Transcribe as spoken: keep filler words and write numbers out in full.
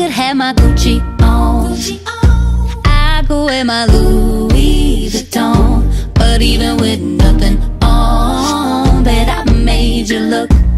could have my Gucci on, I could wear my Louis Vuitton. But even with nothing on, bet I made you look